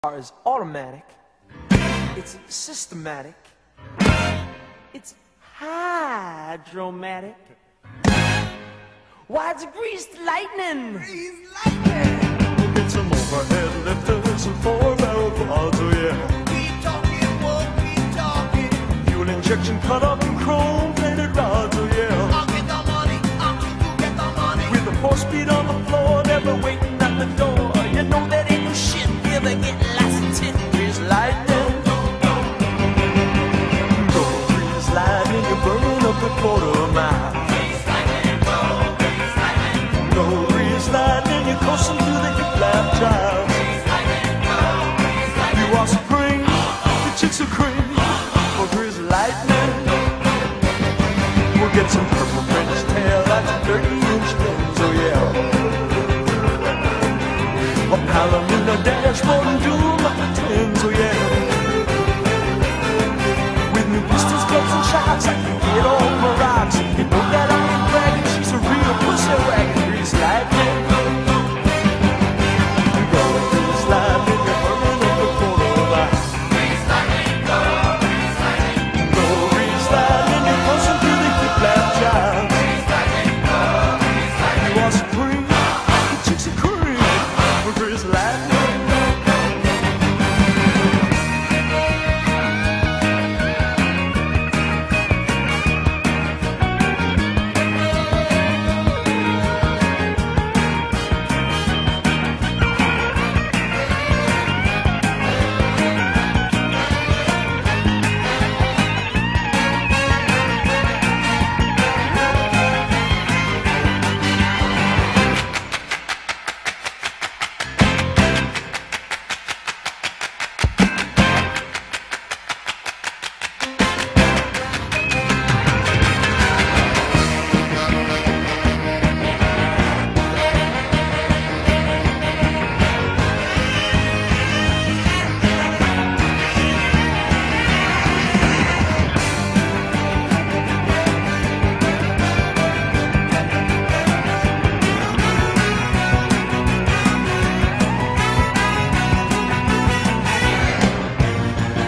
is automatic, it's systematic, it's hydromatic. Why, it's greased lightning! Greased lightning! We'll get some overhead lifters and 4-barrel quads, oh yeah. Keep talking, won't keep talking. Fuel injection cut up in chrome-plated rods, oh yeah. I'll get the money, I'll get the money. With the 4-speed on the floor, never waiting at the door. You know that ain't no shit, you ever get licensed. Greased lightning. Go grease lightning, you're burning up the quarter-mile. Go grease lightning, you're coasting through the hip-lap drive. You are supreme, the chicks are cream. For grease lightning, we'll get some purple French tail, that's 30-inch fins, oh yeah. A Palomino dashboard and do